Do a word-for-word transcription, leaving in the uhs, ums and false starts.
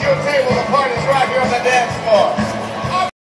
your table, the party's right here on the dance floor.